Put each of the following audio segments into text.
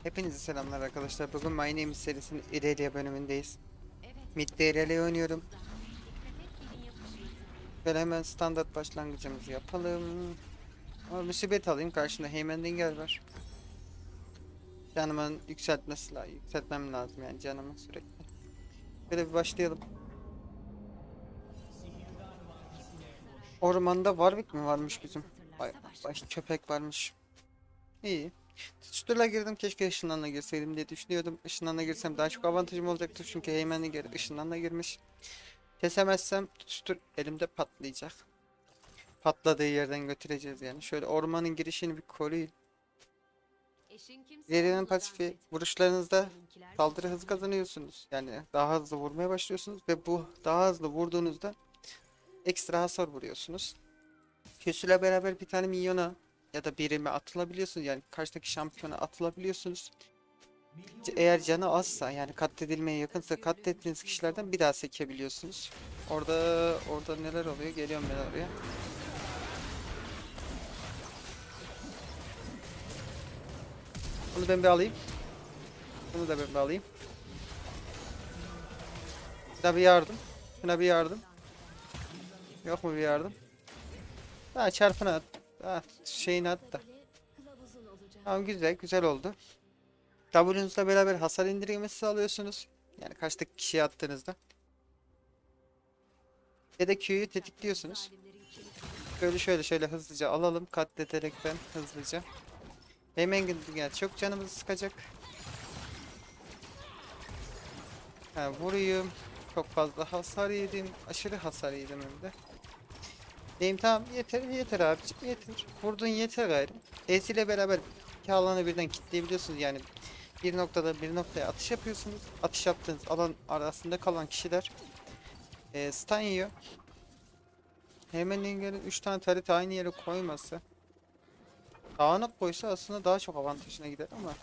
Hepinize selamlar arkadaşlar. Bugün My Name is serisinin Irelia bölümündeyiz. Mid'de Irelia oynuyorum. Böyle hemen standart başlangıcımızı yapalım. Ama musibet alayım. Karşında Heyman Dinger var. Canımın yükseltmem lazım yani canımın sürekli. Böyle bir başlayalım. Ormanda Warwick mi varmış bizim? Baş köpek varmış. İyi. Tutuşturla girdim. Keşke ışınlanla girseydim diye düşünüyordum. Işınlanla girsem daha çok avantajım olacaktı. Çünkü Heyman Dinger ışınlanla girmiş. Kesemezsem tutuştur elimde patlayacak. Patladığı yerden götüreceğiz yani. Şöyle ormanın girişini bir koruyun. İlerinin pasifi vuruşlarınızda saldırı hızı kazanıyorsunuz. Yani daha hızlı vurmaya başlıyorsunuz ve bu daha hızlı vurduğunuzda ekstra hasar vuruyorsunuz. Q'suyla beraber bir tane minyona ya da birime atılabiliyorsunuz. Yani karşıdaki şampiyona atılabiliyorsunuz. Eğer canı azsa yani katledilmeye yakınsa katlettiğiniz kişilerden bir daha sekebiliyorsunuz. Orada neler oluyor? Geliyorum ben oraya. Bunu ben bir alayım. Bunu da ben bir alayım. Şuna bir yardım. Şuna bir yardım. Yok mu bir yardım? Ha çarpına at. Ha şeyini at da. Tamam güzel güzel oldu. W'nuzla beraber hasar indirgemesi sağlıyorsunuz. Yani karşıdaki kişiye attığınızda. Ya da Q'yu tetikliyorsunuz. Şöyle hızlıca alalım. Katlederekten hızlıca. Hemen gel. Çok canımızı sıkacak. Ha, vurayım. Çok fazla hasar yedim. Aşırı hasar yedim hem de. Neyim tamam yeter yeter abicim yeter. Vurdun yeter gayrı. S ile beraber iki alanı birden kilitleyebiliyorsunuz yani. Bir noktada bir noktaya atış yapıyorsunuz. Atış yaptığınız alan arasında kalan kişiler stun yiyor. Hemen engelin 3 tane taret aynı yere koyması. Dağınık koysa aslında daha çok avantajına gider ama.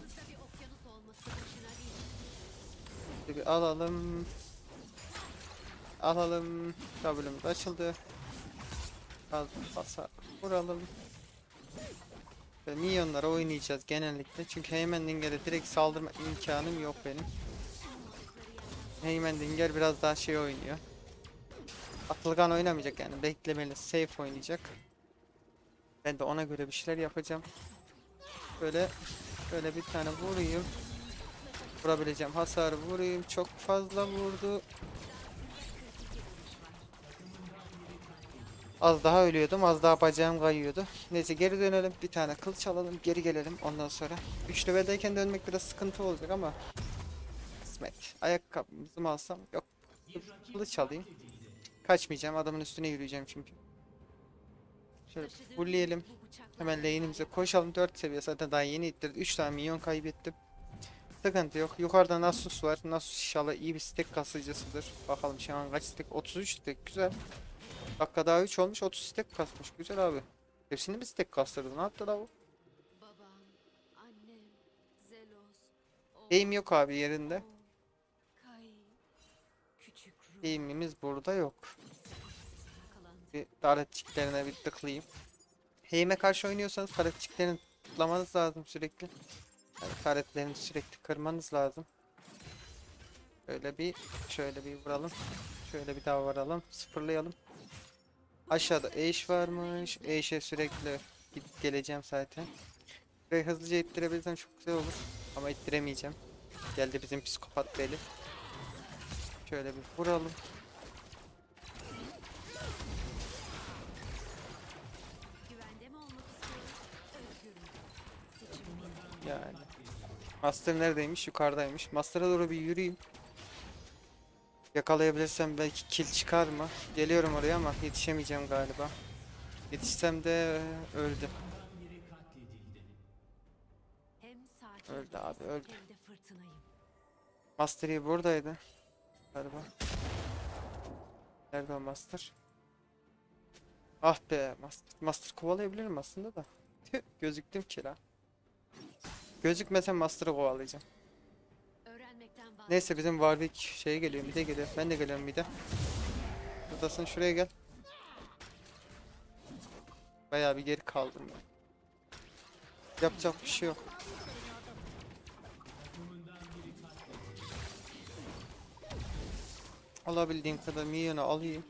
Bir alalım. Alalım. W'miz açıldı. Az hasar vuralım. Ve minyonlara oynayacağız genellikle. Çünkü Heymendinger'e direkt saldırma imkanım yok benim. Heymendinger biraz daha şey oynuyor. Atılgan oynamayacak yani. Beklemeli, safe oynayacak. Ben de ona göre bir şeyler yapacağım. Böyle böyle bir tane vurayım. Vurabileceğim hasarı vurayım. Çok fazla vurdu. Az daha ölüyordum. Az daha bacağım kayıyordu. Neyse geri dönelim. Bir tane kılıç alalım. Geri gelelim ondan sonra. 3 leveldeyken dönmek biraz sıkıntı olacak ama kısmet. Ayakkabımızı mı alsam? Yok. Kılıç alayım. Kaçmayacağım. Adamın üstüne yürüyeceğim çünkü. Şöyle fullleyelim. Hemen lane'imize koşalım. 4 seviye zaten daha yeni ittirdi. 3 tane minyon kaybettim. Sıkıntı yok. Yukarıda Nasus var. Nasus inşallah iyi bir stack kasıcısıdır. Bakalım şu an kaç stack? 33 stack. Güzel. Dakika daha 3 olmuş. 30 stack kasmış. Güzel abi. Hepsini mi stack kastırdı? Ne yaptı da bu? Aim yok abi yerinde. Aim'imiz burada yok. Bir taretçiklerine bir tıklayayım. Aim'e karşı oynuyorsanız taretçiklerini tıklamanız lazım sürekli. Yani taretlerini sürekli kırmanız lazım. Şöyle bir vuralım. Şöyle bir daha vuralım. Sıfırlayalım. Aşağıda Ashe varmış. Ashe'e sürekli gidip geleceğim zaten. Burayı hızlıca ittirebilirsem çok güzel olur. Ama ittiremeyeceğim. Geldi bizim psikopat deli. Şöyle bir vuralım. Yani. Master neredeymiş? Yukarıdaymış. Master'a doğru bir yürüyeyim. Yakalayabilirsem belki kill çıkar mı? Geliyorum oraya ama yetişemeyeceğim galiba. Yetişsem de öldü. Öldü abi öldü. Master iyi buradaydı. Galiba. Nerede o Master? Ah be Master. Master kovalayabilirim aslında da. Tüh, gözüktüm ki la. Gözükmesem Master'ı kovalayacağım. Neyse bizim Warwick şeye geliyor, mid'e geliyor. Ben de geliyorum mid'e. Buradasın şuraya gel. Bayağı bir geri kaldım ben. Yapacak bir şey yok. Alabildiğim kadar minyonu alayım.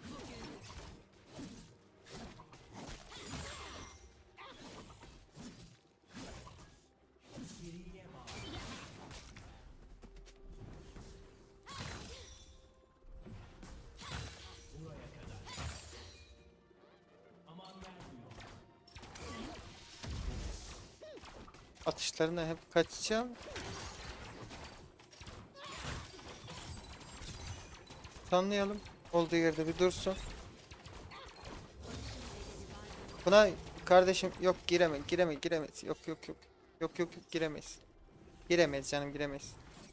Atışlarına hep kaçacağım. Tanıyalım. Olduğu yerde bir dursun. Buna kardeşim yok giremez. Yok giremeyiz. Giremeyiz canım giremeyiz.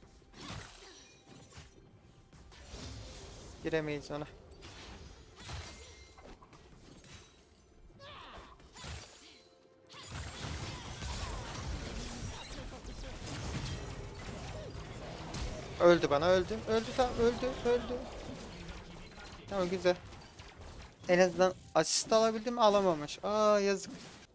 Giremeyiz ona. Öldü bana öldü. Öldü tamam öldü. Tamam güzel. En azından asist alabildim alamamış. Aa yazık.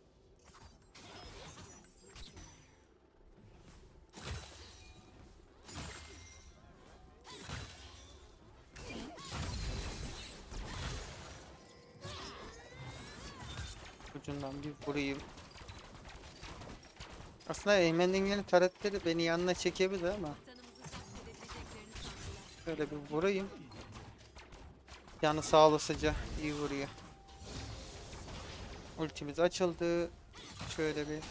Ucundan bir vurayım. Aslında Eymen'in taretleri beni yanına çekebilir ama şöyle bir vurayım. Yanı sağ olasıca iyi vuruyor. Ultimiz açıldı. Şöyle bir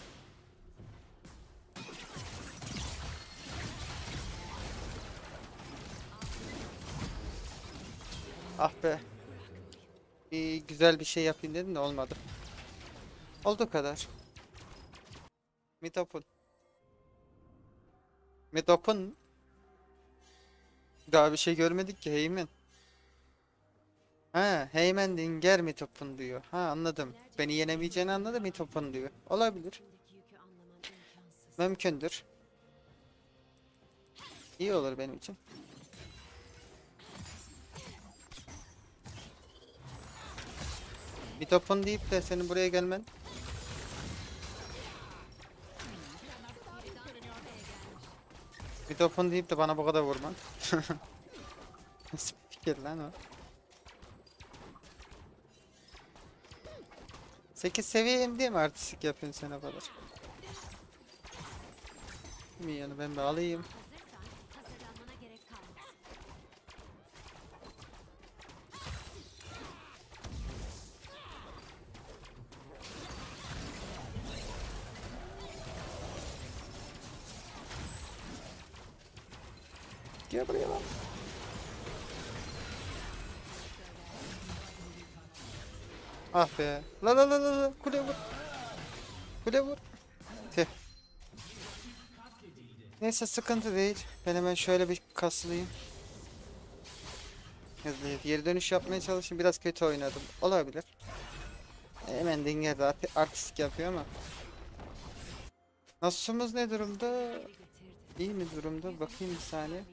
ah be. Bir güzel bir şey yapayım dedim de olmadı. Olduğu kadar. Mitopun. Mitopun. Daha bir şey görmedik ki Heymen. Ha, Heymen Dinger Mitopun diyor. Ha anladım. Beni yenemeyeceğini anladım Mitopun diyor. Olabilir. Mümkündür. İyi olur benim için. Mitopun deyip de senin buraya gelmen. Mitopun deyip de bana bu kadar vurman. Nasıl bir fikir lan o? 8 seviyeyim diye mi artistik yapıyorsun sen o kadar? Minyonu ben de alayım. Gel buraya lan. Ah be. La. Kule vur. Kule vur. Tüh. Neyse sıkıntı değil. Ben hemen şöyle bir kasılayım. Hızlı geri dönüş yapmaya çalışayım. Biraz kötü oynadım. Olabilir. Hemen Dinger de artistik yapıyor ama. Nasus'umuz ne durumda? İyi mi durumda? Bakayım bir saniye.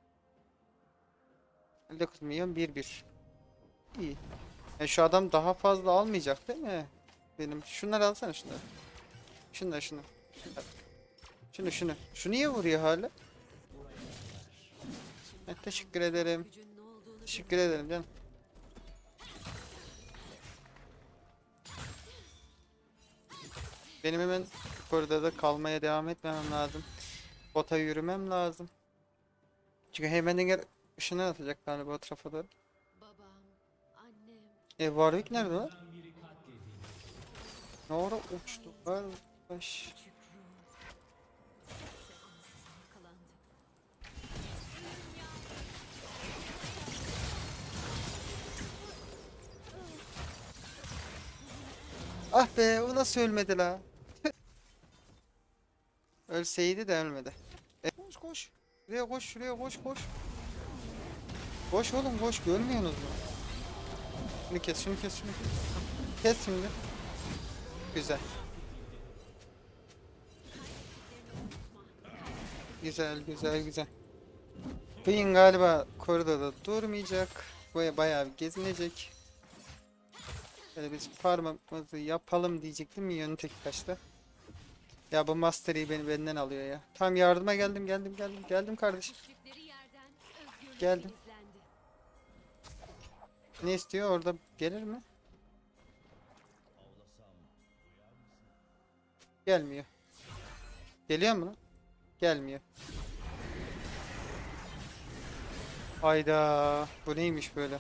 59 milyon 1-1. İyi. Şu adam daha fazla almayacak değil mi? Benim. Şunları alsana şunları. Şunları. Şunları. Şunu. Şu niye vuruyor hala? Teşekkür ederim. Teşekkür ederim canım. Benim hemen burada da kalmaya devam etmemem lazım. Bota yürümem lazım. Çünkü Heimerdinger ışını atacak galiba o tarafa doğru. Warwick nerede lan? Ne ara uçtu kardeş. Ah be o nasıl ölmedi la? Ölseydi de ölmedi. Koş. Şuraya koş. Koş oğlum koş görmüyorsunuz mu? Şunu kes. Kes şimdi. Güzel. Güzel. Queen galiba koridorda durmayacak. Bayağı bir gezinecek. Böyle biz farmımızı yapalım diyecektim minyonun tek kaçta. Ya bu Mastery'i benden alıyor ya. Tam yardıma geldim kardeşim. Geldim. Ne istiyor orada, gelir mi? Gelmiyor. Geliyor mu lan? Gelmiyor. Hayda. Bu neymiş böyle?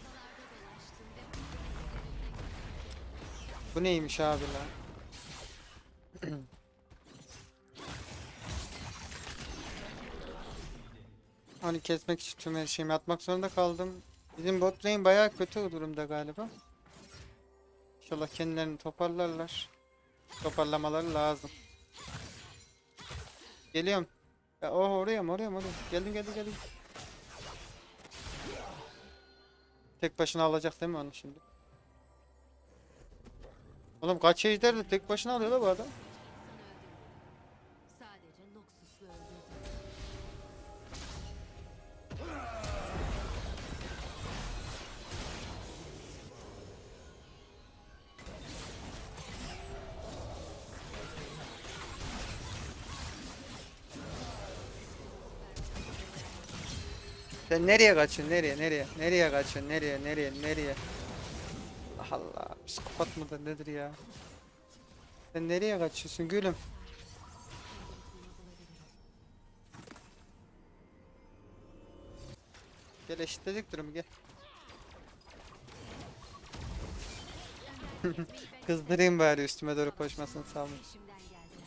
Bu neymiş abi lan? Onu kesmek için tüm her şeyimi atmak zorunda kaldım. Bizim bot lane bayağı kötü durumda galiba. İnşallah kendilerini toparlarlar. Toparlamaları lazım. Geliyorum. Ya, oh, oraya mı, oraya mı, oraya. Geldim. Tek başına alacak değil mi onu şimdi? Oğlum kaç ejder de tek başına alıyor la bu adam. Sadece Noxus'la öldürdüm. Sen nereye kaçıyorsun? Nereye kaçıyorsun? Nereye? Allah Allah. Psikopat mıdır nedir ya? Sen nereye kaçıyorsun gülüm? Gel, eşitledik durumu, gel. Kızdırayım bari, üstüme doğru koşmasını sağlayayım. Peşimden geldiler.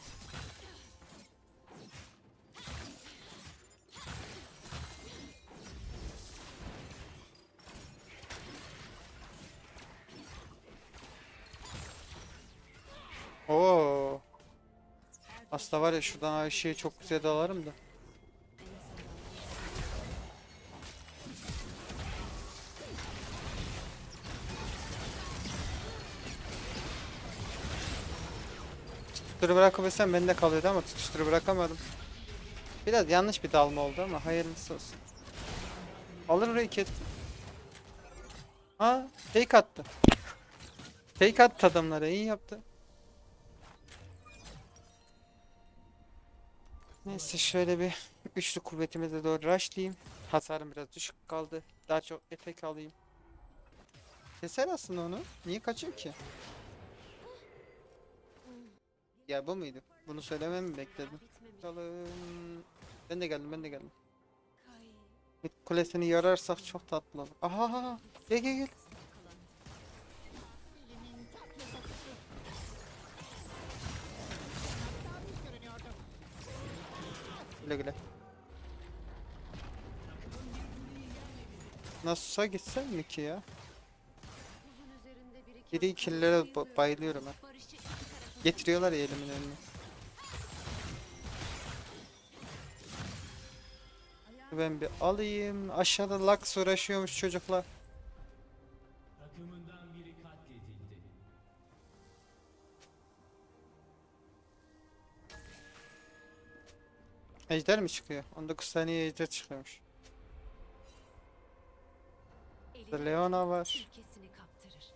Oo. Aslında var ya, şuradan Ayşe'yi çok güzel dalarım da. Tutuşturu bırakabilsem bende kalıyordu ama tutuşturu bırakamadım. Biraz yanlış bir dalma oldu ama hayırlısı olsun. Alır orayı, kestim. Ha, fake attı. Fake attı adamlara, iyi yaptı. Neyse, şöyle bir üçlü kuvvetimize doğru rushlayayım. Hasarım biraz düşük kaldı. Daha çok efekt alayım. Keser aslında onu. Niye kaçıyor ki? Ya bu muydu? Bunu söylememi mi bekledin? Bitmemiş. Bakalım. Ben de geldim. Kay. Mid kulesini yararsak çok tatlı olur. Aha, gel. Güle. Nasılsa gitsem mi ki ya? Buzun üzerinde biriken Biri killere bayılıyorum ha. barışçı iki tarafın Getiriyorlar ya elimin önüne. Ben bir alayım. Aşağıda Lux uğraşıyormuş çocuklar. Takımından biri katledildi. Ejder mi çıkıyor? 19 saniye ejder çıkıyormuş. Burada Leona var. ülkesini kaptırır.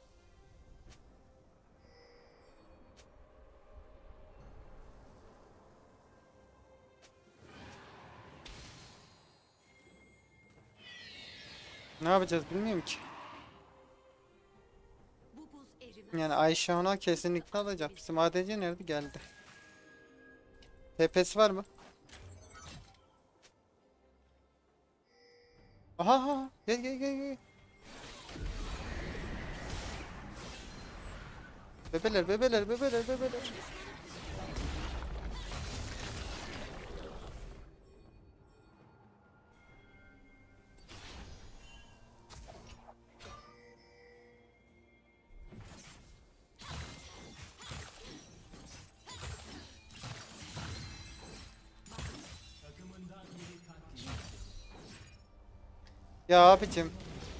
Ne yapacağız bilmiyorum ki. Bu buz erimez. Yani Ayşe ona kesinlikle alacak. Bizim ADC nerede? Geldi. TP'si var mı? Aha, gel. Bebeler. Takımından biri katledildi. Ya abicim.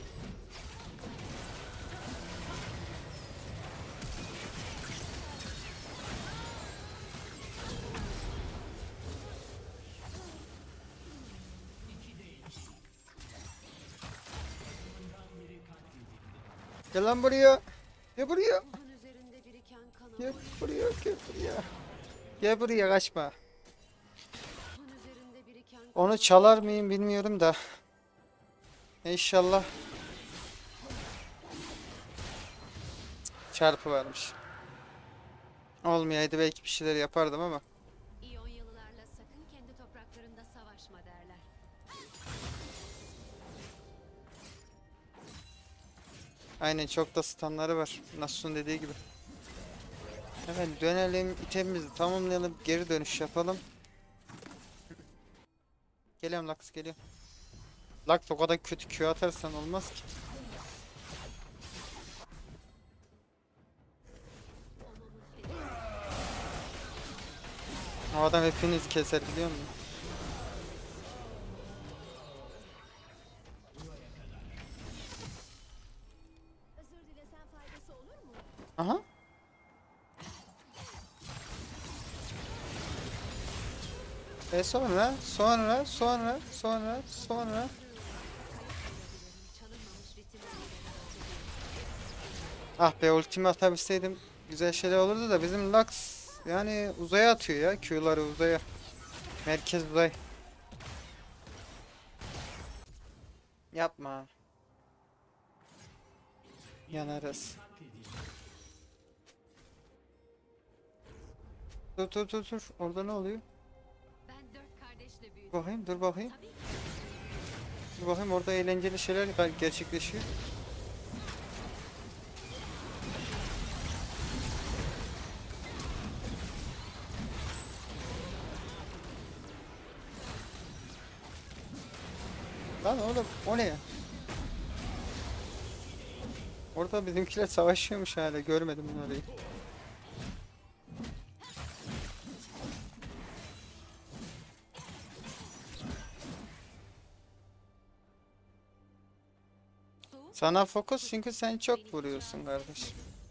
Gel lan buraya. Gel buraya. Buzun üzerinde biriken kanal. Gel Gel buraya, kaçma. Buzun üzerinde biriken Onu çalar mıyım bilmiyorum da. İnşallah. çarpı varmış. Olmayaydı belki bir şeyler yapardım ama. İyonyalılarla sakın kendi topraklarında savaşma derler. Aynen, çok da stunları var. Nasus'un dediği gibi. Hemen dönelim, itemimizi tamamlayalım, geri dönüş yapalım. Geliyorum Lux, geliyorum. Lux, o kadar kötü Q atarsan olmaz ki. O adam hepinizi keser, biliyor musun? Özür dilesen faydası olur mu? Aha. Sonra. Çalınmamış ritimleriyle Ah be, ultimi atabilseydim güzel şeyler olurdu da bizim Lux yani uzaya atıyor ya, Q'ları uzaya. Merkez uzay. Yapma. Yanarız. Dur. Orada ne oluyor? Ben 4 kardeşle büyüdüm. Dur bakayım. Tabii ki Dur bakayım, orada eğlenceli şeyler gerçekleşiyor. Lan oğlum, o ne ya? Orada bizimkiler savaşıyormuş, hala görmedim ben orayı. soğuk Sana fokus, çünkü sen çok vuruyorsun kardeş.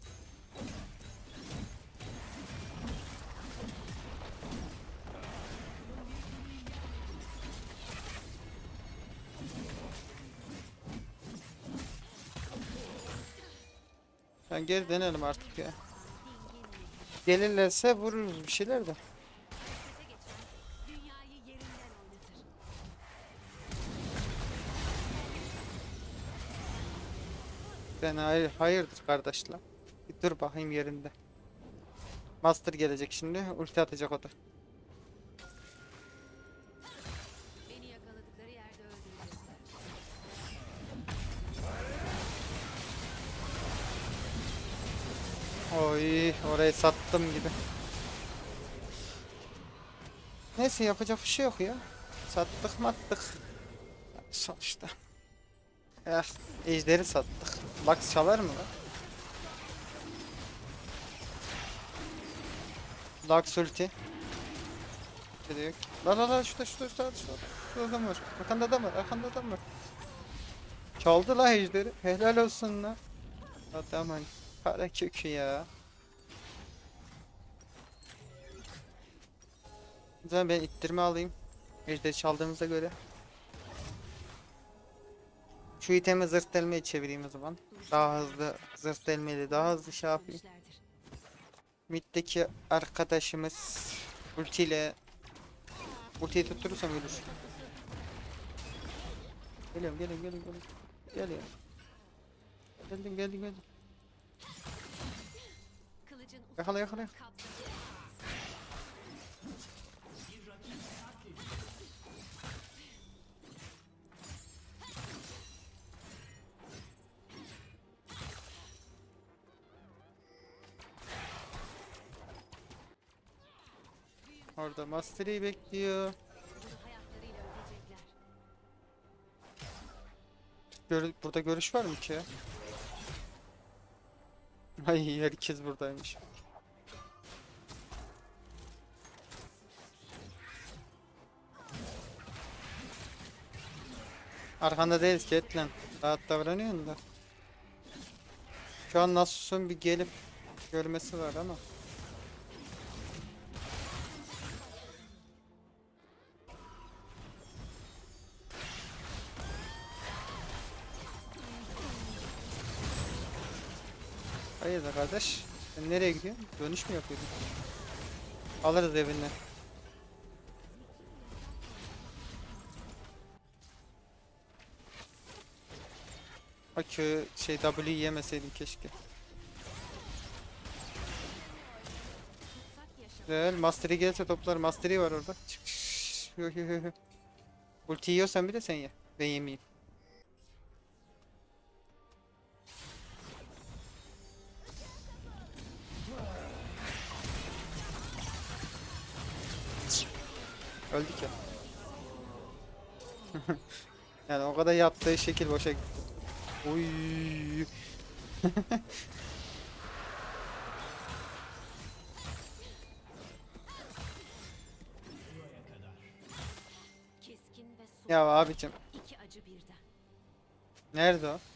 Ben geri dönelim artık ya. Gelirlerse vururuz bir şeyler de. harekete geçer, dünyayı yerinden oynatır. Ben hayırdır kardeşler. Bir dur bakayım yerinde. Master gelecek şimdi. Ulti atacak o da. Beni yakaladıkları yerde öldürecekler. Oy, orayı sattım gibi. Neyse, yapacak bir şey yok ya. Sattık mattık. Sonuçta. Eh, ejderi sattık. Lux çalar mı lan? Lux ulti. Bir de yok. La şurada. Şurada adam var. Arkanda adam var. Çaldı la ejderi. Helal olsun la. Adamın para kökü ya. O zaman ben ittirme alayım. Ejderi çaldığımıza göre. Şu itemi zırt delmeye çevireyim o zaman. Daha hızlı zırt delmeyle daha hızlı şey yapayım. Demişlerdir. Mid'deki arkadaşımız ultiyle ultiyi tutturursam ölür. Geliyorum. Geliyorum. Geldim. Kılıcın Yakala. kapsamı. Orada Mastery'i bekliyor. Bunu hayatlarıyla ödeyecekler. Burada görüş var mı ki ya? Ay, herkes buradaymış. Arkanda değiliz ki Etlen. Rahat davranıyorsun da. Şu an Nasus'un bir gelip görmesi var ama. Hayırdır kardeş? Sen nereye gidiyorsun? Dönüş mü yapıyordun? Alırız evinden. Bak, W'yi yemeseydim keşke. Güzel. Mastery gelse toplar. Mastery var orada. Çık. Yo, yo, yo, yo. Ulti yiyorsan bir de sen ye. Ben yemeyeyim. Öldük ya. Yani o kadar yaptığı şekil boşa gitti. Uy. Keskin ve Ya abicim. iki acı birden. Nerede o?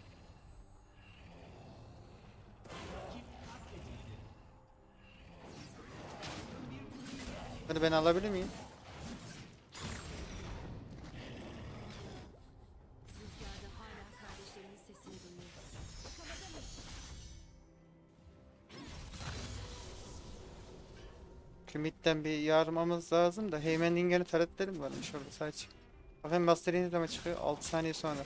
Bunu ben alabilir miyim? Rüzgarda hala kardeşlerimin sesini duyuyorum. Kumitten bir yarmamız lazım da Heymendingen'in taretleri mi varmış orada sadece? Bakayım Master'in ne zaman çıkıyor? 6 saniye sonra.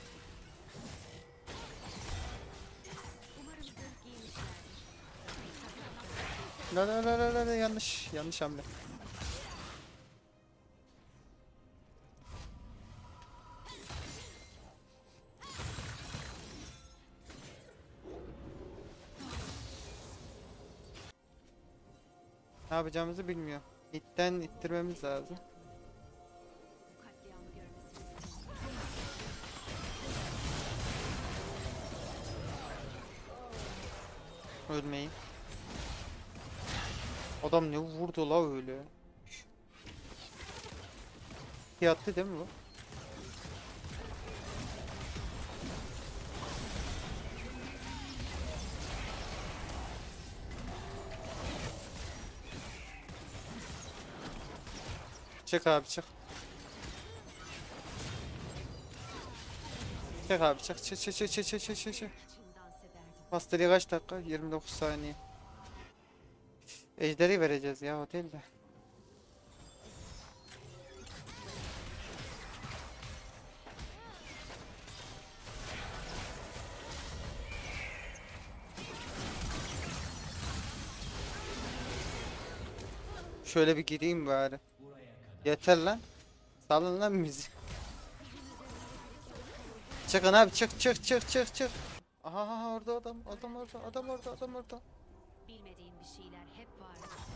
Umarım zırh giymişlerdir. La la la la la la, yanlış hamle. Ne yapacağımızı bilmiyor. İtten ittirmemiz lazım. Bu katliamı görmesini istiyorum. Ölmeyin. Adam ne vurdu la öyle? Yattı değil mi bu? Çık abi çık. Çık abi çık çık çık çık çık çık çık çık. İçim dans ederdim. Master'ı kaç dakika? 29 saniye. Ejderi vereceğiz ya o değil de. Şöyle bir gireyim bari. Yeter lan. Salın lan bizi. Çıkın abi çık çık çık çık çık. Aha orada adam orada. Bilmediğim bir şeyler hep var.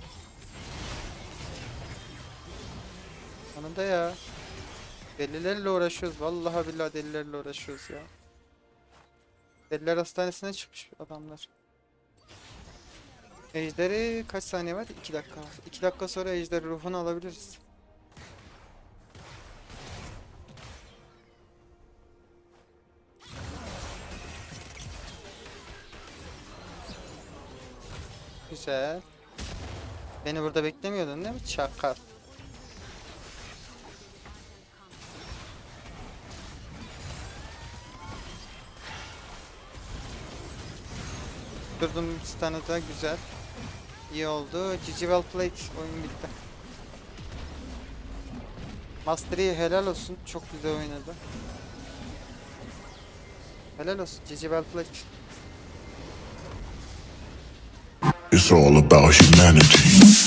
Anında ya. Delilerle uğraşıyoruz. Vallahi billahi delilerle uğraşıyoruz ya. Deliler hastanesine çıkmış adamlar. Ejderi kaç saniye var? 2 dakika var. 2 dakika sonra ejder ruhunu alabiliriz. Güzel. Beni burada beklemiyordun değil mi? Çakal. Durdum stun'ı da güzel. İyi oldu. GG well played. Oyun bitti. Mastery helal olsun. Çok güzel oynadı. Helal olsun. GG well played. It's all about humanity.